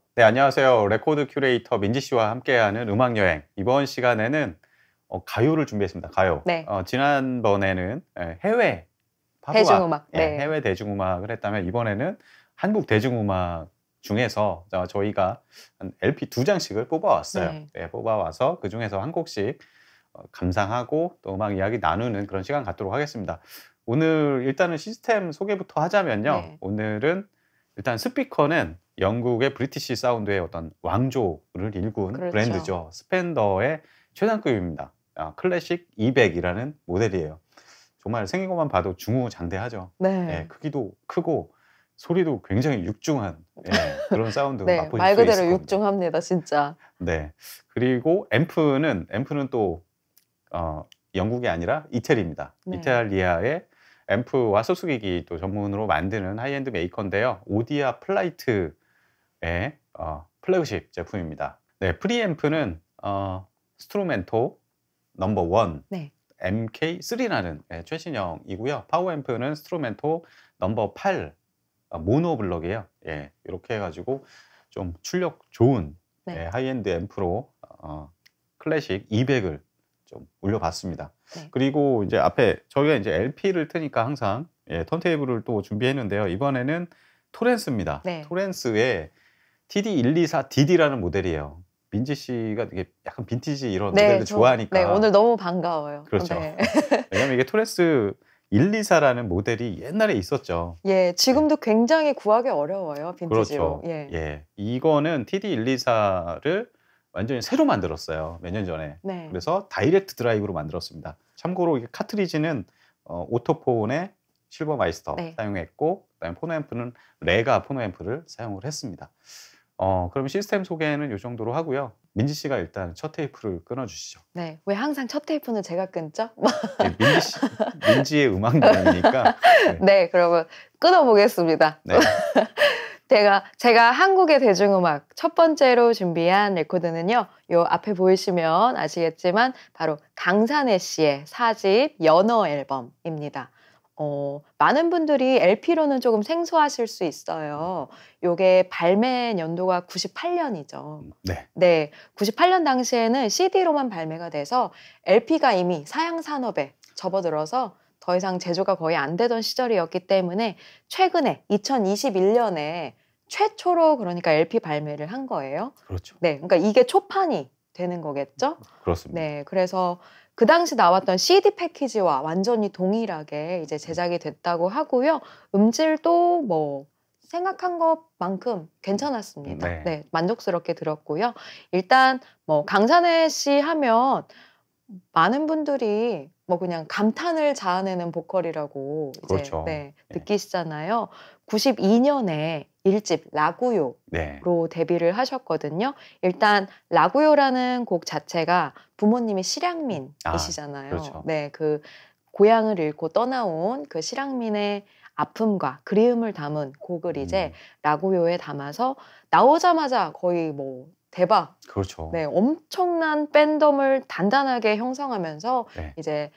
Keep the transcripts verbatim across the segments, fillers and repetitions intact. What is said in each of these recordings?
네, 안녕하세요. 레코드 큐레이터 민지 씨와 함께하는 음악 여행. 이번 시간에는 어, 가요를 준비했습니다. 가요. 네. 어, 지난번에는 예, 해외 팝음악, 대중음악. 예, 네. 해외 대중음악을 했다면 이번에는 한국 대중음악 중에서 어, 저희가 한 엘피 두 장씩을 뽑아왔어요. 네. 예, 뽑아와서 그 중에서 한 곡씩 어, 감상하고 또 음악 이야기 나누는 그런 시간 갖도록 하겠습니다. 오늘 일단은 시스템 소개부터 하자면요. 네. 오늘은 일단 스피커는 영국의 브리티시 사운드의 어떤 왕조를 일군 그렇죠. 브랜드죠. 스펜더의 최상급입니다. 아, 클래식 이백이라는 모델이에요. 정말 생긴 것만 봐도 중후장대하죠. 네. 예, 크기도 크고 소리도 굉장히 육중한 예, 그런 사운드 네, 맛보실 말 수 있을 그대로 겁니다. 육중합니다, 진짜. 네. 그리고 앰프는 앰프는 또 어, 영국이 아니라 이태리입니다. 네. 이탈리아의 앰프와 소수기기 또 전문으로 만드는 하이엔드 메이커인데요. 오디아 플라이트의 어, 플래그십 제품입니다. 네, 프리앰프는 어, 스트루멘토 넘버 원 네. 엠케이 쓰리라는 예, 최신형이고요. 파워앰프는 스트루멘토 넘버 팔 어, 모노블럭이에요. 예, 이렇게 해가지고 좀 출력 좋은 네. 예, 하이엔드 앰프로 어, 클래식 이백을 좀 올려봤습니다. 네. 그리고 이제 앞에 저희가 이제 엘피를 트니까 항상 예, 턴테이블을 또 준비했는데요. 이번에는 토렌스입니다. 네. 토렌스의 티디 일이사 디디라는 모델이에요. 민지 씨가 되게 약간 빈티지 이런 네, 모델들 저- 좋아하니까. 네, 오늘 너무 반가워요. 그렇죠. 네. 왜냐면 이게 토렌스 일이사라는 모델이 옛날에 있었죠. 예, 지금도 굉장히 구하기 어려워요, 빈티지로. 그렇죠. 예. 예. 이거는 티디 일이사를 완전히 새로 만들었어요. 몇 년 전에. 네. 그래서 다이렉트 드라이브로 만들었습니다. 참고로 이게 카트리지는 어, 오토폰의 실버마이스터 네. 사용했고, 그다음에 포노앰프는 레가 포노앰프를 사용을 했습니다. 어, 그럼 시스템 소개는 이 정도로 하고요. 민지 씨가 일단 첫 테이프를 끊어주시죠. 네. 왜 항상 첫 테이프는 제가 끊죠? 예, 민지 씨, 민지의 음악 여행이니까. 네. 네, 그러면 끊어보겠습니다. 네. 제가, 제가 한국의 대중음악 첫 번째로 준비한 레코드는요, 요 앞에 보이시면 아시겠지만, 바로 강산혜 씨의 사 집 연어 앨범입니다. 어, 많은 분들이 엘피로는 조금 생소하실 수 있어요. 요게 발매 연도가 구십팔 년이죠. 네. 네, 구십팔 년 당시에는 씨디로만 발매가 돼서 엘피가 이미 사양 산업에 접어들어서 더 이상 제조가 거의 안 되던 시절이었기 때문에 최근에 이천이십일 년에 최초로 그러니까 엘피 발매를 한 거예요. 그렇죠. 네, 그러니까 이게 초판이 되는 거겠죠? 그렇습니다. 네, 그래서 그 당시 나왔던 씨디 패키지와 완전히 동일하게 이제 제작이 됐다고 하고요. 음질도 뭐 생각한 것만큼 괜찮았습니다. 네. 네, 만족스럽게 들었고요. 일단 뭐 강산혜 씨 하면 많은 분들이 뭐 그냥 감탄을 자아내는 보컬이라고 이제 그렇죠. 네, 네. 느끼시잖아요. 구십이 년에 일 집 라구요 네. 로 데뷔를 하셨거든요. 일단 라구요라는 곡 자체가 부모님이 실향민이시잖아요. 아, 그렇죠. 네, 그 고향을 잃고 떠나온 그 실향민의 아픔과 그리움을 담은 곡을 이제 음, 라구요에 담아서 나오자마자 거의 뭐 대박, 그렇죠. 네, 엄청난 팬덤을 단단하게 형성하면서 네. 이제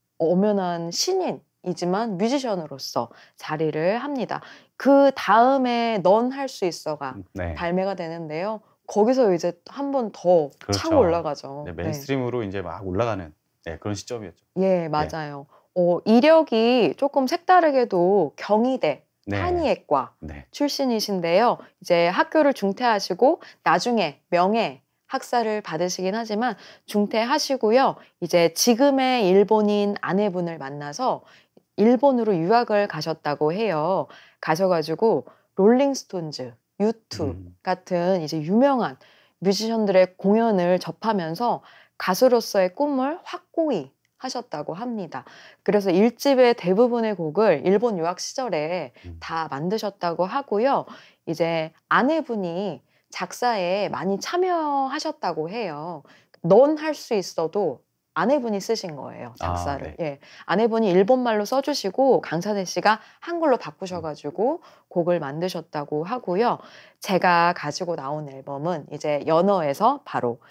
엄연한 신인이지만 뮤지션으로서 자리를 합니다. 그 다음에 넌 할 수 있어가 네. 발매가 되는데요. 거기서 이제 한 번 더 그렇죠. 차고 올라가죠. 네, 네. 메인스트림으로 이제 막 올라가는 네, 그런 시점이었죠. 예, 맞아요. 어, 이력이 조금 색다르게도 경희대 네. 한의학과 네. 출신이신데요. 이제 학교를 중퇴하시고 나중에 명예 학사를 받으시긴 하지만 중퇴하시고요. 이제 지금의 일본인 아내분을 만나서 일본으로 유학을 가셨다고 해요. 가셔가지고 롤링스톤즈, 유투 음. 같은 이제 유명한 뮤지션들의 공연을 접하면서 가수로서의 꿈을 확고히 하셨다고 합니다. 그래서 일 집의 대부분의 곡을 일본 유학 시절에 음. 다 만드셨다고 하고요. 이제 아내분이 작사에 많이 참여하셨다고 해요. 넌 할 수 있어도 아내분이 쓰신 거예요, 작사를. 아, 네. 예, 아내분이 일본말로 써주시고 강산혜 씨가 한글로 바꾸셔가지고 곡을 만드셨다고 하고요. 제가 가지고 나온 앨범은 이제 연어에서 바로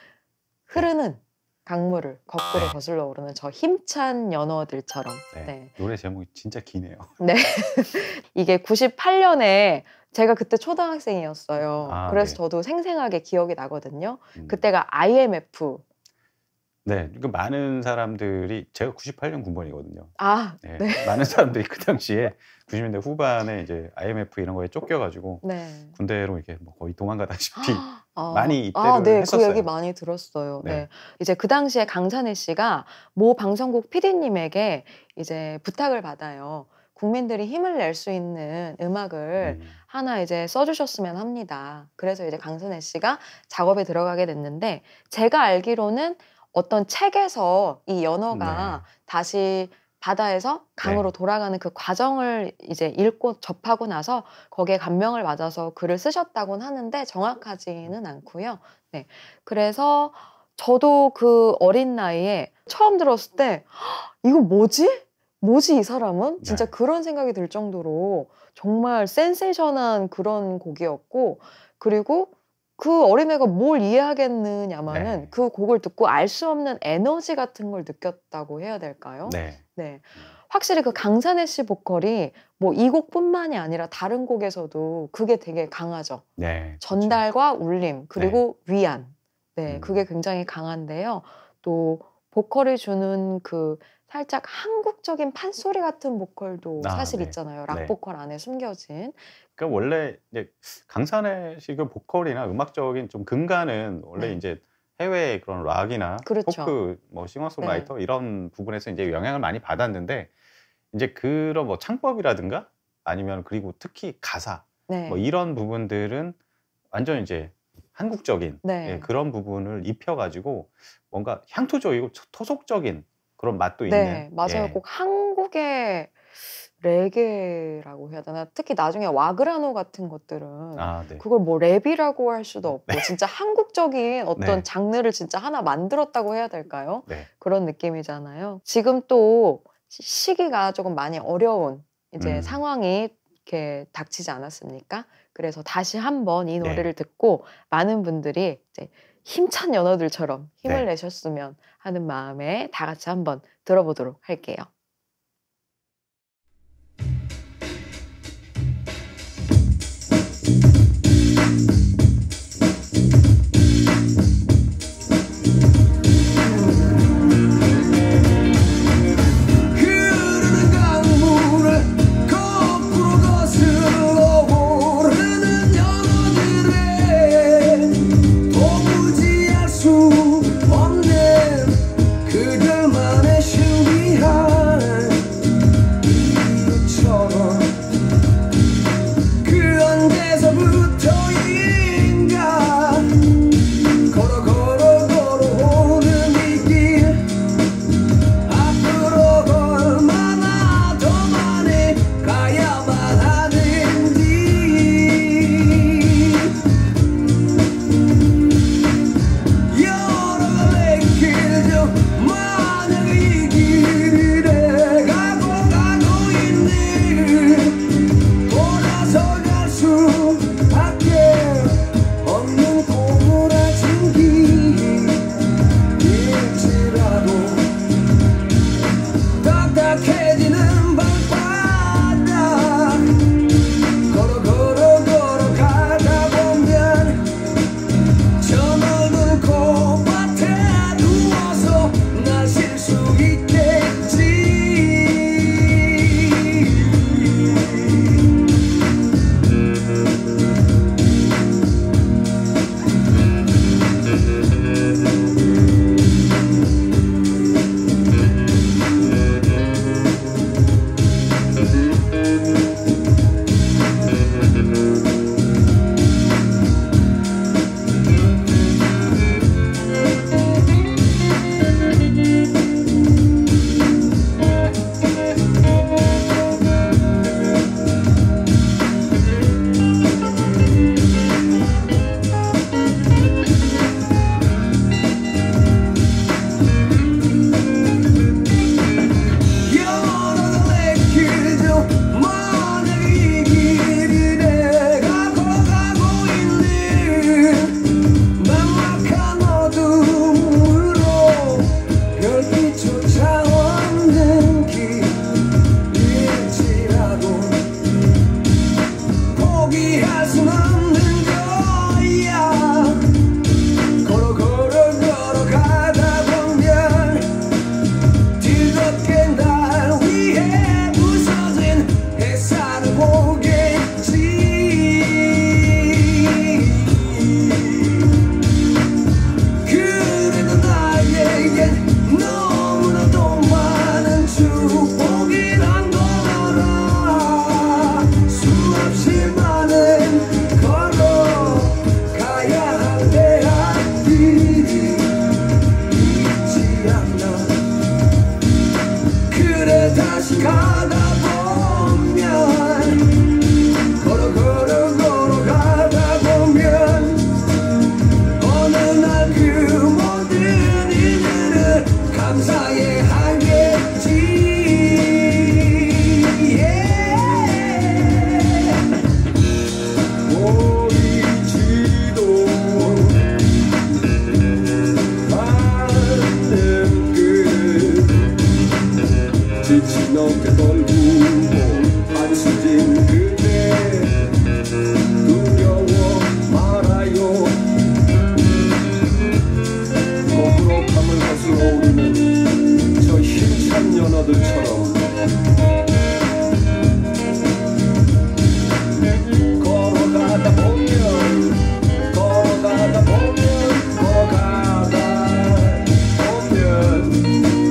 흐르는 강물을 거꾸로 네. 거슬러 오르는 저 힘찬 연어들처럼. 네. 네. 노래 제목이 진짜 기네요. 네. 이게 구십팔 년에 제가 그때 초등학생이었어요. 아, 그래서 네. 저도 생생하게 기억이 나거든요. 음. 그때가 아이엠에프. 네, 그 많은 사람들이 제가 구십팔 년 군번이거든요. 아, 네, 네. 많은 사람들이 그 당시에 구십 년대 후반에 이제 아이엠에프 이런 거에 쫓겨가지고 네. 군대로 이렇게 뭐 거의 도망가다시피 아, 많이 입대를 아, 네, 했었어요. 그 얘기 많이 들었어요. 네. 네. 이제 그 당시에 강산혜 씨가 모 방송국 피디님에게 이제 부탁을 받아요. 국민들이 힘을 낼 수 있는 음악을 음, 하나 이제 써주셨으면 합니다. 그래서 이제 강산혜 씨가 작업에 들어가게 됐는데, 제가 알기로는 어떤 책에서 이 연어가 네. 다시 바다에서 강으로 네. 돌아가는 그 과정을 이제 읽고 접하고 나서 거기에 감명을 받아서 글을 쓰셨다고는 하는데 정확하지는 않고요. 네. 그래서 저도 그 어린 나이에 처음 들었을 때 "헉, 이거 뭐지? 뭐지 이 사람은?" 진짜 네. 그런 생각이 들 정도로 정말 센세이션한 그런 곡이었고, 그리고 그 어린애가 뭘 이해하겠느냐마는 네. 그 곡을 듣고 알 수 없는 에너지 같은 걸 느꼈다고 해야 될까요? 네. 네. 확실히 그 강산혜 씨 보컬이 뭐 이 곡뿐만이 아니라 다른 곡에서도 그게 되게 강하죠. 네. 그렇죠. 전달과 울림, 그리고 위안. 네, 음. 그게 굉장히 강한데요. 또 보컬이 주는 그 살짝 한국적인 판소리 같은 보컬도 아, 사실 네. 있잖아요. 락 네. 보컬 안에 숨겨진. 그러니까 원래 이제 강산혜 씨 그 보컬이나 음악적인 좀 근간은 원래 네. 이제 해외 그런 락이나 그렇죠. 포크 뭐 싱어송라이터 이런 부분에서 이제 영향을 많이 받았는데, 이제 그런 뭐 창법이라든가 아니면 그리고 특히 가사 네. 뭐 이런 부분들은 완전 이제 한국적인 네. 예, 그런 부분을 입혀가지고 뭔가 향토적이고 토- 토속적인 그런 맛도 네, 있는. 맞아요. 예. 꼭 한국의 레게라고 해야 되나? 특히 나중에 와그라노 같은 것들은 아, 네. 그걸 뭐 랩이라고 할 수도 없고 진짜 한국적인 어떤 네. 장르를 진짜 하나 만들었다고 해야 될까요? 네. 그런 느낌이잖아요. 지금 또 시- 시기가 조금 많이 어려운 이제 음. 상황이 이렇게 닥치지 않았습니까? 그래서 다시 한번 이 네. 노래를 듣고 많은 분들이 이제 힘찬 연어들처럼 힘을 네. 내셨으면 하는 마음에 다 같이 한번 들어보도록 할게요. 흐르는 강물을 거꾸로 거슬러 오르는 연어들의 도무지 알 수 없는 그들만의 신비한 다시 가다 보면 걸어 걸어 걸어가다 보면 어느 날 그 모든 일들을 감사해 하겠지. 보이지도 않는 끝 지친 어깨 떨구고 한숨진 그대 두려워 말아요. 거꾸로 밤을 거슬러 오르는 저 힘찬 연어들처럼 걸어가다 보면 걸어가다 보면 걸어가다 보면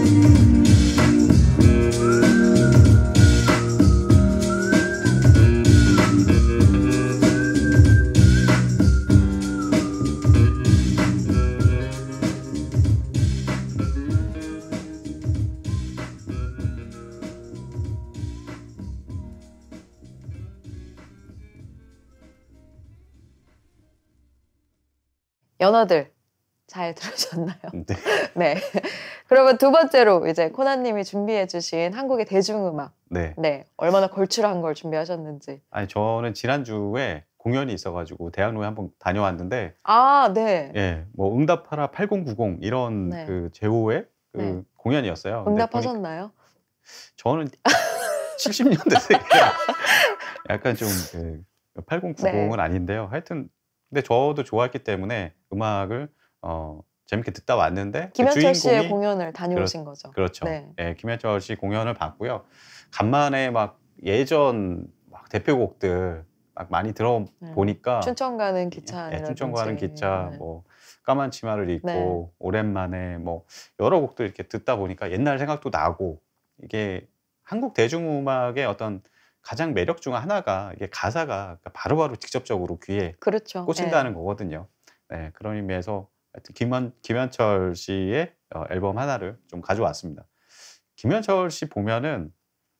연어들 잘 들으셨나요? 네. 네. 그러면 두 번째로 이제 코나님이 준비해주신 한국의 대중음악. 네. 네. 얼마나 걸출한 걸 준비하셨는지. 아니 저는 지난주에 공연이 있어가지고 대학로에 한번 다녀왔는데 아, 네. 예, 뭐 응답하라 팔공구공 이런 네. 그 제호의 그 네. 공연이었어요. 근데 보니까 응답하셨나요? 저는 칠십 년대생이라 약간 좀 그 팔공구공은 네. 아닌데요. 하여튼 근데 저도 좋아했기 때문에 음악을 어, 재밌게 듣다 왔는데 그 김현철 씨의 주인공이 공연을 다녀오신 거죠. 그렇죠. 네. 예, 김현철 씨 공연을 봤고요. 간만에 막 예전 막 대표곡들 막 많이 들어 네. 보니까 춘천 가는 기차. 예, 춘천 가는 기차, 네. 뭐 까만 치마를 입고 네. 오랜만에 뭐 여러 곡들 이렇게 듣다 보니까 옛날 생각도 나고 이게 한국 대중음악의 어떤 가장 매력 중 하나가 이게 가사가 바로바로 직접적으로 귀에 그렇죠. 꽂힌다는 네. 거거든요. 네, 그런 의미에서 하여튼 김현, 김현철 씨의 어, 앨범 하나를 좀 가져왔습니다. 김현철 씨 보면은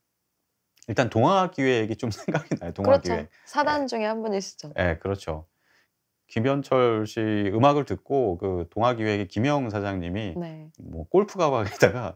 일단 동화기획이 좀 생각이 나요. 동화기획. 그렇죠. 사단 중에 한 분이시죠. 네, 그렇죠. 김현철 씨 음악을 듣고 그 동화기획의 김영 사장님이 네. 뭐 골프 가방에다가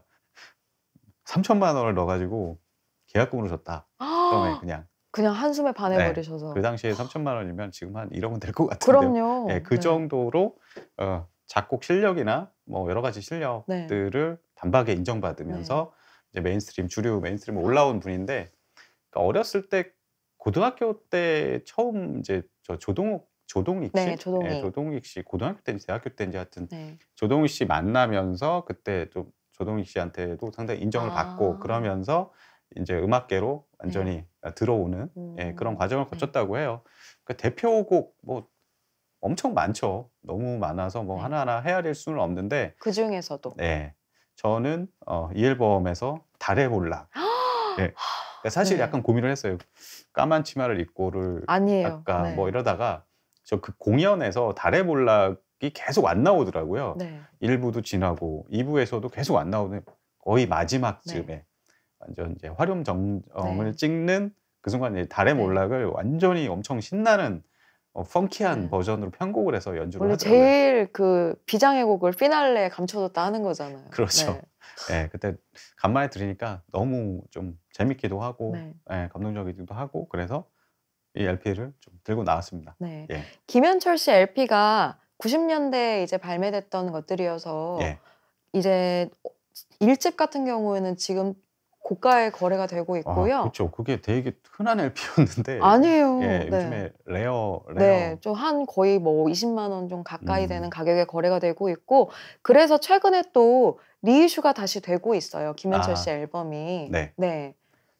삼천만 원을 넣어가지고 계약금으로 줬다. 처음에 그냥. 그냥 한숨에 네, 반해버리셔서. 그 당시에 삼천만 원이면 지금 한 일억은 될 것 같은데요. 그럼요. 네, 그 네. 정도로 어, 작곡 실력이나 뭐 여러 가지 실력들을 단박에 인정받으면서 이제 메인스트림 주류 메인스트림 올라온 분인데 그러니까 어렸을 때 고등학교 때 처음 이제 저 조동욱 조동익 씨, 네, 조동익. 네, 조동익 씨 고등학교 때인지 대학교 때인지 하여튼 네. 조동익 씨 만나면서 그때 좀 조동익 씨한테도 상당히 인정을 아. 받고 그러면서 이제 음악계로 완전히 들어오는 음. 예, 그런 과정을 네. 거쳤다고 해요. 그 대표곡 뭐 엄청 많죠. 너무 많아서 뭐 네. 하나하나 헤아릴 수는 없는데 그 중에서도. 네, 저는 어, 이 앨범에서 달의 볼락. 예, 그러니까 사실 네. 약간 고민을 했어요. 까만 치마를 입고를 아니에요. 할까 네. 뭐 이러다가 저 그 공연에서 달의 볼락이 계속 안 나오더라고요. 네. 일 부도 지나고 이 부에서도 계속 안 나오는 거의 마지막쯤에 네. 완전 이제 화렴 정점을 네. 찍는 그 순간 이제 달의 네. 몰락을 완전히 엄청 신나는 어, 펑키한 네. 버전으로 편곡을 해서 연주를 원래 하더라고요. 제일 그 비장의 곡을 피날레에 감춰뒀다 하는 거잖아요. 그렇죠. 네. 예, 그때 간만에 들으니까 너무 좀 재밌기도 하고 네. 예, 감동적이기도 하고 그래서 이 엘피를 좀 들고 나왔습니다. 네. 예, 김현철 씨 엘피가 구십 년대에 이제 발매됐던 것들이어서 예. 이제 일 집 같은 경우에는 지금 고가의 거래가 되고 있고요. 아, 그렇죠. 그게 되게 흔한 엘피였는데 아니에요. 예, 네. 요즘에 레어 레어 네, 좀 한 거의 뭐 이십만 원 좀 가까이 음. 되는 가격에 거래가 되고 있고 그래서 최근에 또 리이슈가 다시 되고 있어요. 김현철 아, 씨 앨범이. 네. 네.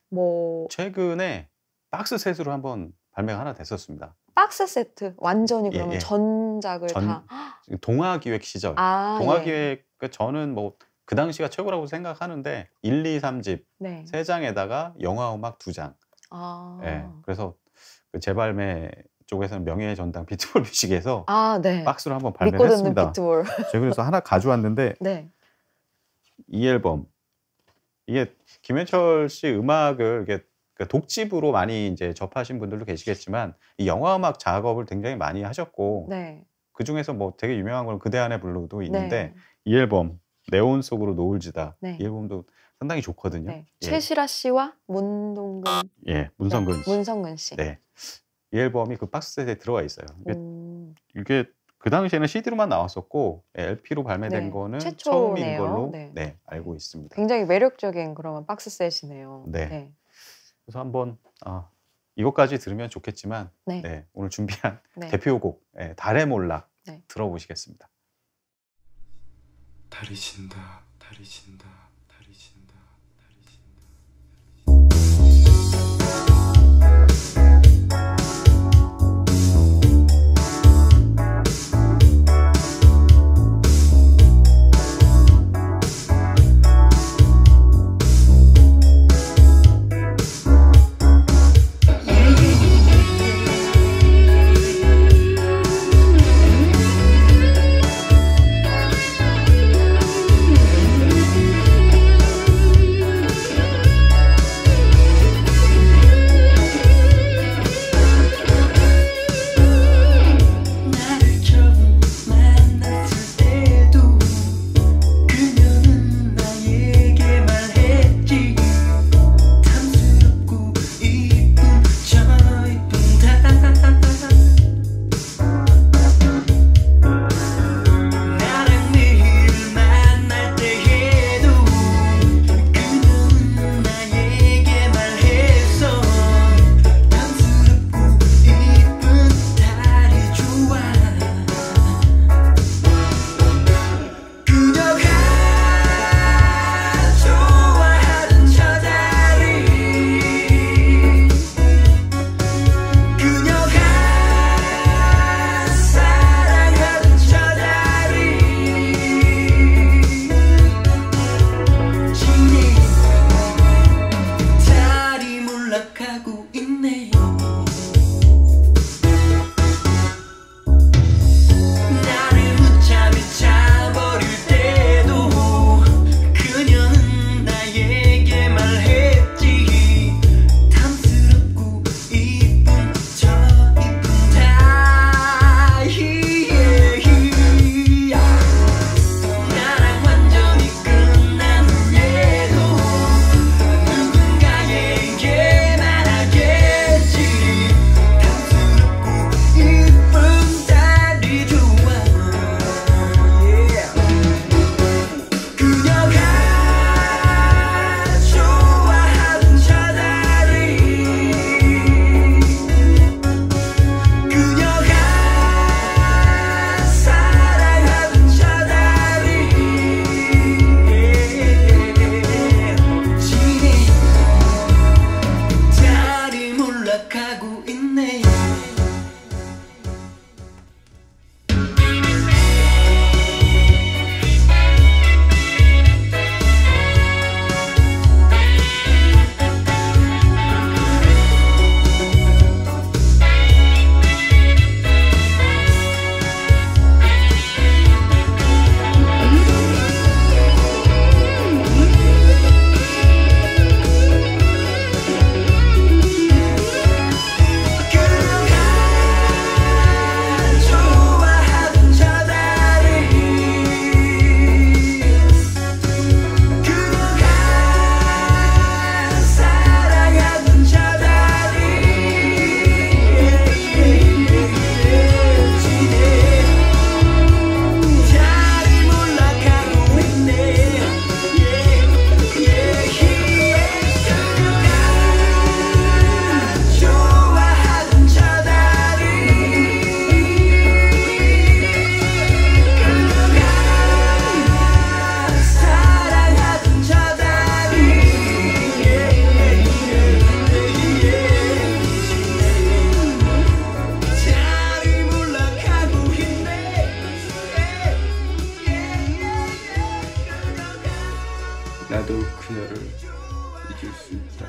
뭐 최근에 박스 셋으로 한번 발매가 하나 됐었습니다. 박스 세트 완전히 예, 그러면 예. 전작을 전- 다. 동화기획 시절. 아, 예. 동화기획 그 저는 뭐 그 당시가 최고라고 생각하는데 일, 이, 삼 집 네. 세 장에다가 영화 음악 두 장. 아. 예. 그래서 그 재발매 쪽에서는 명예의 전당 비트볼 뮤직에서 아, 네. 박스로 한번 믿고 듣는 발매했습니다. 비트볼. 제가 그래서 하나 가져왔는데 네. 이 앨범 이게 김현철 씨 음악을 이게 그 독집으로 많이 이제 접하신 분들도 계시겠지만 이 영화 음악 작업을 굉장히 많이 하셨고 네. 그중에서 뭐 되게 유명한 건 그대 안의 블루도 있는데 네. 이 앨범 네온 속으로 노을지다 네. 이 앨범도 상당히 좋거든요. 네. 예. 최시라 씨와 문동근 예, 문성근 네. 씨. 문성근 씨. 네. 이 앨범이 그 박스셋에 들어가 있어요. 이게, 음. 이게 그 당시에는 씨디로만 나왔었고 엘피로 발매된 네. 거는 최초네요. 처음인 걸로 네. 네, 알고 있습니다. 굉장히 매력적인 그런 박스셋이네요. 네. 네. 그래서 한번 아, 이것까지 들으면 좋겠지만 네. 네, 오늘 준비한 네. 대표곡 예, 달의 몰락 네. 들어보시겠습니다. 달이 진다, 달이 진다, 달이 진다, 달이 진다. 나도 그녀를 잊을 수 있다.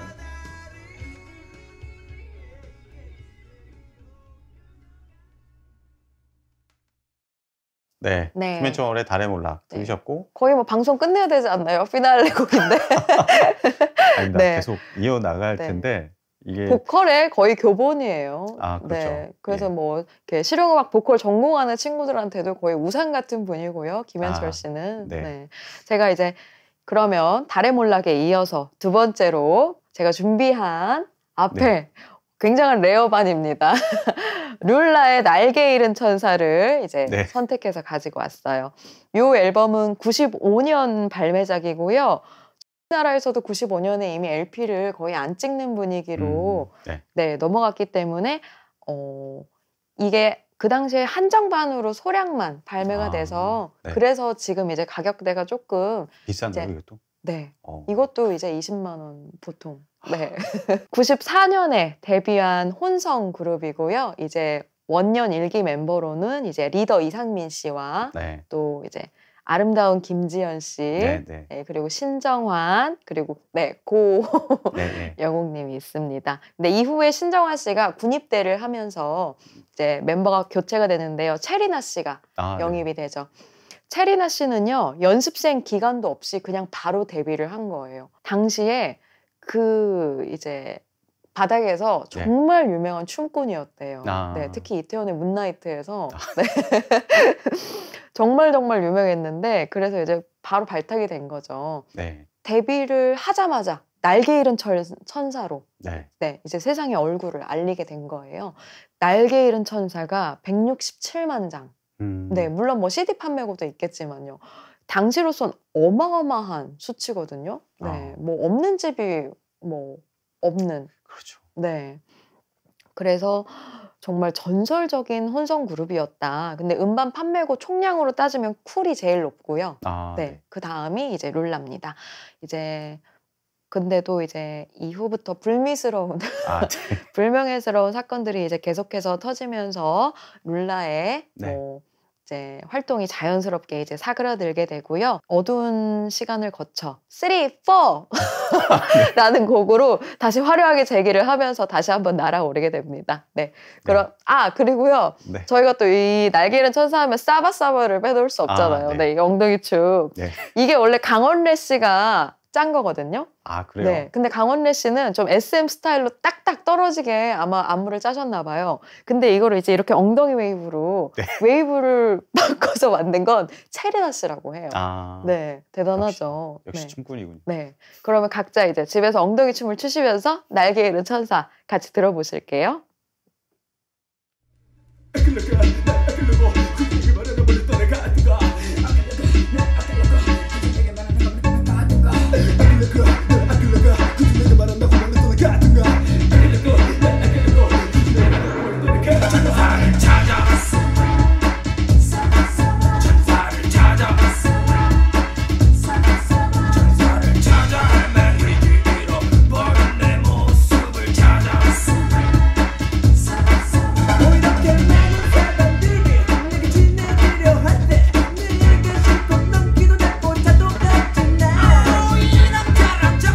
네, 네. 김현철의 달의 몰락 네. 들으셨고 거의 뭐 방송 끝내야 되지 않나요? 피날레 곡인데. 아닙니다. 네. 계속 이어나갈 네. 텐데 이게 보컬의 거의 교본이에요. 아, 그렇죠. 네. 그래서 예. 뭐 이렇게 실용음악 보컬 전공하는 친구들한테도 거의 우상 같은 분이고요. 김현철 아, 씨는. 네. 네. 제가 이제 그러면 달의 몰락에 이어서 두 번째로 제가 준비한 앞에 네. 굉장한 레어반입니다. 룰라의 날개 잃은 천사를 이제 네. 선택해서 가지고 왔어요. 이 앨범은 구십오 년 발매작이고요. 우리나라에서도 구십오 년에 이미 엘피를 거의 안 찍는 분위기로 음, 네. 네, 넘어갔기 때문에 어, 이게 그 당시에 한정판으로 소량만 발매가 아, 돼서 네. 그래서 지금 이제 가격대가 조금 비싼가요, 이제- 이것도? 네, 어. 이것도 이제 이십만 원 보통. 네. 구십사 년에 데뷔한 혼성 그룹이고요. 이제 원년 일기 멤버로는 이제 리더 이상민 씨와 네. 또 이제 아름다운 김지연 씨, 네, 네. 네, 그리고 신정환, 그리고 네, 고 네, 네. 영웅님이 있습니다. 근데 이후에 신정환 씨가 군입대를 하면서 이제 멤버가 교체가 되는데요. 체리나 씨가 아, 영입이 네. 되죠. 체리나 씨는요, 연습생 기간도 없이 그냥 바로 데뷔를 한 거예요. 당시에 그 이제 바닥에서 네. 정말 유명한 춤꾼이었대요. 아. 네, 특히 이태원의 문나이트에서 네. 정말 정말 유명했는데 그래서 이제 바로 발탁이 된 거죠. 네. 데뷔를 하자마자 날개 잃은 철- 천사로 네. 네, 이제 세상에 얼굴을 알리게 된 거예요. 날개 잃은 천사가 백육십칠만 장. 음, 네, 물론 뭐 씨디 판매고도 있겠지만요. 당시로선 어마어마한 수치거든요. 네, 아. 뭐 없는 집이 뭐 없는. 그렇죠. 네. 그래서 정말 전설적인 혼성 그룹이었다. 근데 음반 판매고 총량으로 따지면 쿨이 제일 높고요. 아, 네. 네. 그 다음이 이제 룰라입니다. 이제 근데도 이제 이후부터 불미스러운 아, 네. 불명예스러운 사건들이 이제 계속해서 터지면서 룰라의 네. 뭐 이제 활동이 자연스럽게 이제 사그라들게 되고요. 어두운 시간을 거쳐 쓰리, 포 라는 곡으로 다시 화려하게 재기를 하면서 다시 한번 날아오르게 됩니다. 네. 그럼 아 그리고요. 네. 저희가 또 이 날개 잃은 천사하면 싸바싸바를 빼놓을 수 없잖아요. 아, 네. 네. 이 엉덩이 춤. 네. 이게 원래 강원래 씨가 짠 거거든요. 아, 그래요? 네. 근데 강원래 씨는 좀 에스엠 스타일로 딱딱 떨어지게 아마 안무를 짜셨나 봐요. 근데 이거를 이제 이렇게 엉덩이 웨이브로 네. 웨이브를 바꿔서 만든 건 체리나 씨라고 해요. 아, 네. 대단하죠. 역시 네. 춤꾼이군요. 네. 그러면 각자 이제 집에서 엉덩이 춤을 추시면서 날개 잃은 천사 같이 들어보실게요. 자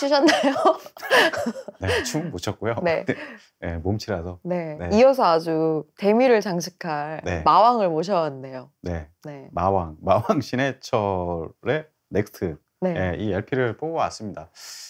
추셨나요? 네, 춤은 못 췄고요. 네. 네, 몸치라서. 네. 네. 이어서 아주 대미를 장식할 네. 마왕을 모셔왔네요. 네. 네. 마왕, 마왕 신해철의 넥스트. 네. 네, 이 엘피를 뽑아왔습니다.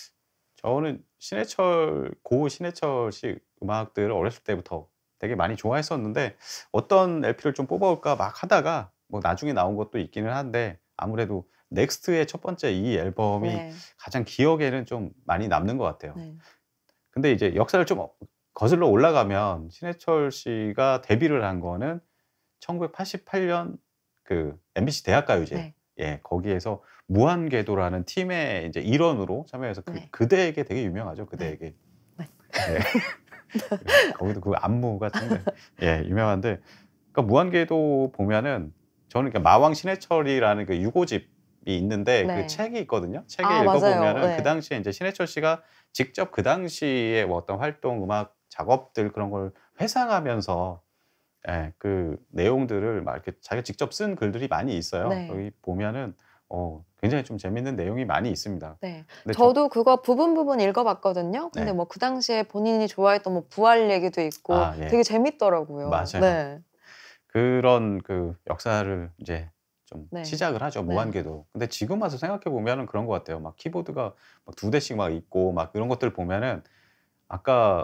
저는 신해철, 고 신해철 씨 음악들을 어렸을 때부터 되게 많이 좋아했었는데 어떤 엘피를 좀 뽑아올까 막 하다가 뭐 나중에 나온 것도 있기는 한데 아무래도 넥스트의 첫 번째 이 앨범이 네. 가장 기억에는 좀 많이 남는 것 같아요. 네. 근데 이제 역사를 좀 거슬러 올라가면 신해철 씨가 데뷔를 한 거는 천구백팔십팔 년 그 엠비씨 대학가요제. 네. 예, 거기에서 무한궤도라는 팀의 이제 일원으로 참여해서 그, 네. 그대에게 되게 유명하죠. 그대에게. 네. 네. 거기도 그 안무가 정말 예, 유명한데 그러니까 무한궤도 보면은 저는 그러니까 마왕 신해철이라는 그 유고집이 있는데 네. 그 책이 있거든요. 책에 아, 읽어보면은 네. 그 당시에 이제 신해철 씨가 직접 그 당시에 뭐 어떤 활동, 음악 작업들 그런 걸 회상하면서 예, 그 내용들을 막 이렇게 자기가 직접 쓴 글들이 많이 있어요. 네. 여기 보면은 어, 굉장히 좀 재밌는 내용이 많이 있습니다. 네. 근데 저도 그거 부분 부분 읽어봤거든요. 근데 네. 뭐 그 당시에 본인이 좋아했던 뭐 부활 얘기도 있고 아, 예. 되게 재밌더라고요. 맞아요. 네. 그런 그 역사를 이제 좀 네. 시작을 하죠. 네. 무한궤도. 근데 지금 와서 생각해 보면은 그런 것 같아요. 막 키보드가 막 두 대씩 막 있고 막 이런 것들 보면은 아까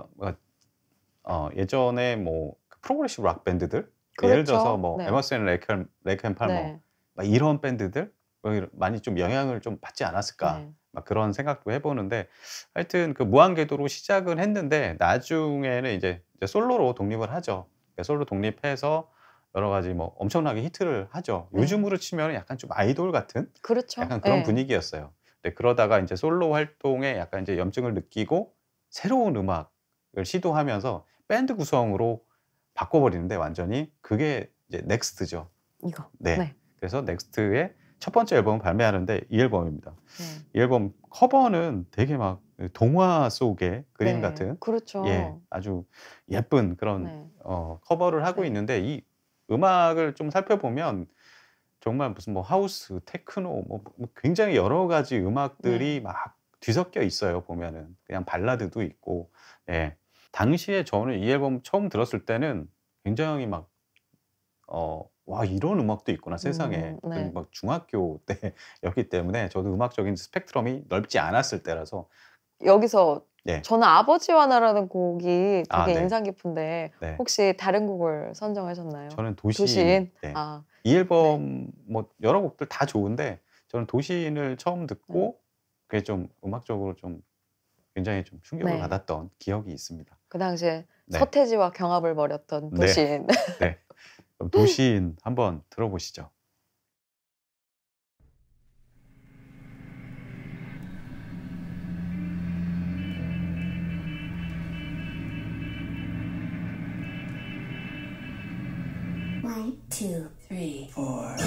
어, 예전에 뭐 프로그레시브 락 밴드들 그렇죠. 예를 들어서 뭐 네. 에머슨 레이크 레이크 앤 팔머 네. 막 이런 밴드들 많이 좀 영향을 좀 받지 않았을까 네. 막 그런 생각도 해보는데 하여튼 그 무한궤도로 시작은 했는데 나중에는 이제, 이제 솔로로 독립을 하죠. 그러니까 솔로 독립해서 여러 가지 뭐 엄청나게 히트를 하죠. 네. 요즘으로 치면 약간 좀 아이돌 같은 그렇죠. 약간 그런 네. 분위기였어요. 근데 그러다가 이제 솔로 활동에 약간 이제 염증을 느끼고 새로운 음악을 시도하면서 밴드 구성으로 바꿔버리는데 완전히 그게 이제 넥스트죠. 이거. 네. 네. 그래서 넥스트의 첫 번째 앨범을 발매하는데 이 앨범입니다. 네. 이 앨범 커버는 되게 막 동화 속의 그림 네. 같은 그렇죠. 예, 아주 예쁜 그런 네. 어, 커버를 하고 네. 있는데 이 음악을 좀 살펴보면 정말 무슨 뭐 하우스, 테크노 뭐, 뭐 굉장히 여러 가지 음악들이 네. 막 뒤섞여 있어요. 보면은 그냥 발라드도 있고 예. 당시에 저는 이 앨범 처음 들었을 때는 굉장히 막 어, 와 이런 음악도 있구나 세상에. 음, 네. 막 중학교 때였기 때문에 저도 음악적인 스펙트럼이 넓지 않았을 때라서 여기서 네. 저는 아버지와 나라는 곡이 되게 아, 네. 인상 깊은데 네. 혹시 다른 곡을 선정하셨나요? 저는 도시인. 도시인. 네. 아, 이 앨범 뭐 여러 곡들 다 좋은데 저는 도시인을 처음 듣고 그게 좀 음악적으로 좀 굉장히 좀 충격을 네. 받았던 기억이 있습니다. 그 당시에 네. 서태지와 경합을 벌였던 네. 도시인. 네. 그럼 도시인 한번 들어보시죠. One, two, three, four.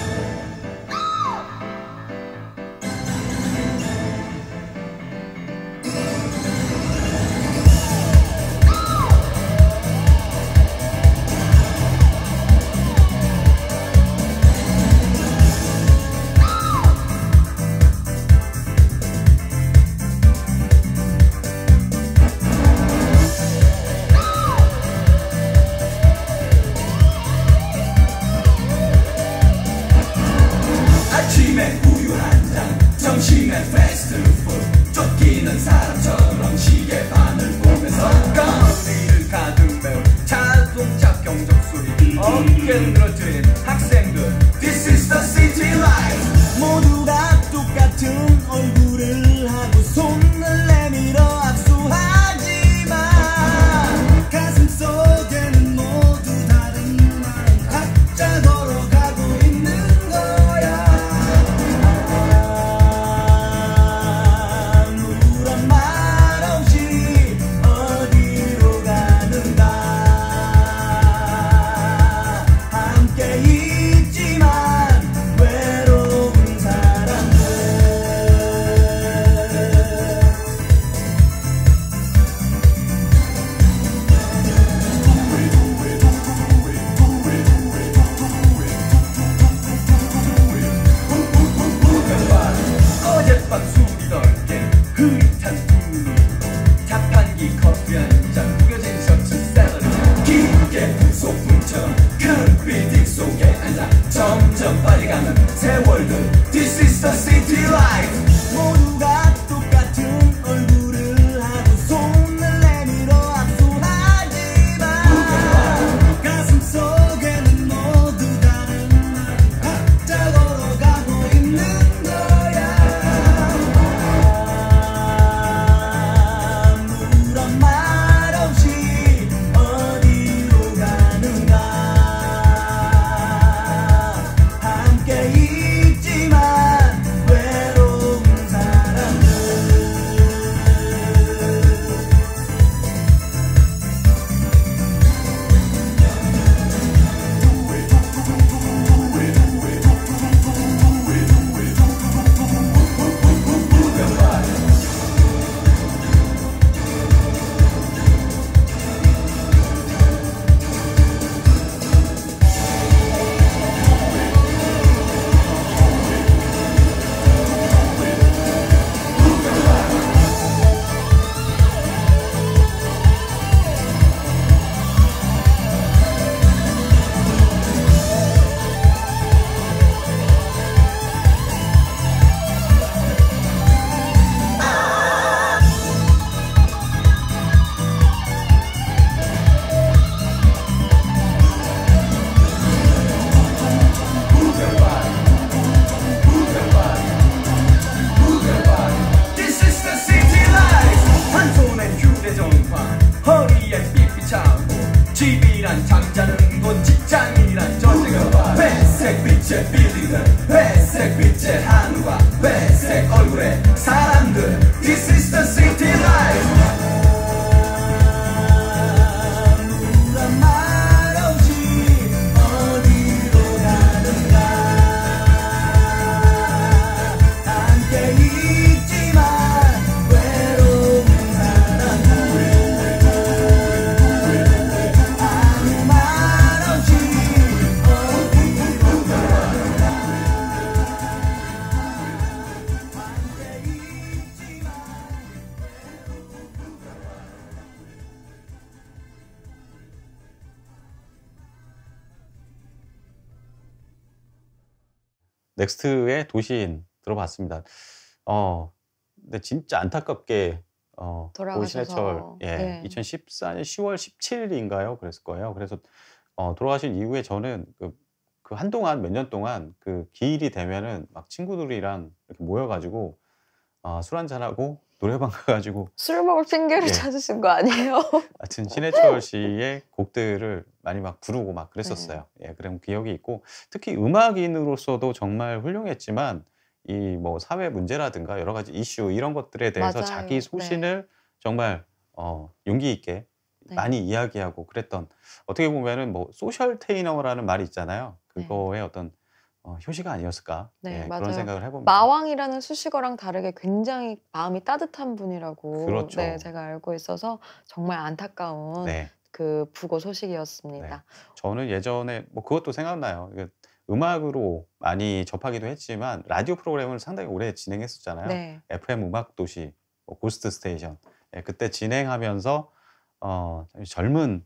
아침에 우유 한 잔, 점심에 패스트푸드, 쫓기는 사람처럼 시계 반을 보면서 거리를 가득 메운 자동차 경적 소리, 어깨 늘어뜨린 학생들. This is the city life. 모두가 똑같은 얼굴을 하고 손을 내밀어 악수하지만 가슴 속에는 모두 다른 마음 각자 걸어가고 있는 거야. 아무런 말 없이 어디로 가는가. 함께 있지만 외로운 삶. 새 월드 This is the city life 모두가 똑같은 얼굴을 하고 손을 내밀어 압수하지만 가슴 속에는 모두 다른 각자 걸어가고 있는 거야 아무런 말 없이 어디로 가는가 함께 있지만 외로운 사람들 This is the city life 한 손엔 휴대전화 허리에 삐삐 차고 집이란 잠자는 곳 직장이란 전쟁터 회색 빛의 빌딩들 회색 빛의 하늘과 회색 얼굴의 사람들 This is the city life 아무런 말 없이 어디로 가는가 함께 있지만 외로운 사람들 아무 말 없이 어디로 가는가 함께 있지만 넥스트의 도시인 들어봤습니다. 어, 근데 진짜 안타깝게 어, 돌아가셔서. 고신해철 예, 네. 이천십사 년 시월 십칠일인가요? 그랬을 거예요. 그래서 어, 돌아가신 이후에 저는 그, 그 한동안 몇 년 동안 그 기일이 되면은 막 친구들이랑 이렇게 모여가지고 어, 술 한잔하고 노래방 가가지고 술 먹을 핑계를 예. 찾으신 거 아니에요? 하여튼 신해철 씨의 곡들을 많이 막 부르고 막 그랬었어요. 네. 예, 그런 기억이 있고 특히 음악인으로서도 정말 훌륭했지만 이 뭐 사회 문제라든가 여러 가지 이슈 이런 것들에 대해서 맞아요. 자기 소신을 정말 어, 용기 있게 네. 많이 이야기하고 그랬던 어떻게 보면은 뭐 소셜 테이너라는 말이 있잖아요. 네. 그거의 어떤 어, 효시가 아니었을까 네, 예, 맞아요. 그런 생각을 해봅니다. 마왕이라는 수식어랑 다르게 굉장히 마음이 따뜻한 분이라고 그렇죠. 네, 제가 알고 있어서 정말 안타까운 네. 그 부고 소식이었습니다. 저는 예전에 뭐 그것도 생각나요. 이게 음악으로 많이 접하기도 했지만 라디오 프로그램을 상당히 오래 진행했었잖아요. 네. 에프엠 음악 도시, 뭐 고스트 스테이션. 예, 그때 진행하면서 어, 젊은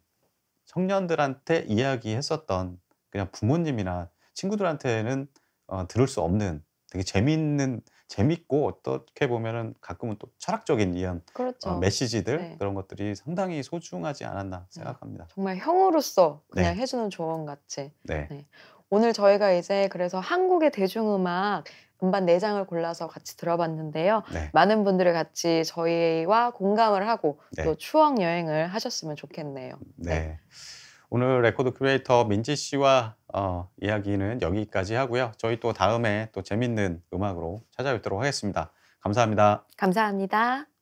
청년들한테 이야기했었던 그냥 부모님이나 친구들한테는 어, 들을 수 없는 되게 재밌는 재밌고 어떻게 보면은 가끔은 또 철학적인 이런 그렇죠. 어, 메시지들 네. 그런 것들이 상당히 소중하지 않았나 생각합니다. 정말 형으로서 그냥 네. 해주는 조언 같이. 네. 네. 오늘 저희가 이제 그래서 한국의 대중음악 음반 네 장을 골라서 같이 들어봤는데요. 네. 많은 분들이 같이 저희와 공감을 하고 네. 또 추억 여행을 하셨으면 좋겠네요. 네. 오늘 레코드 큐레이터 민지 씨와 어, 이야기는 여기까지 하고요. 저희 또 다음에 또 재밌는 음악으로 찾아뵙도록 하겠습니다. 감사합니다. 감사합니다.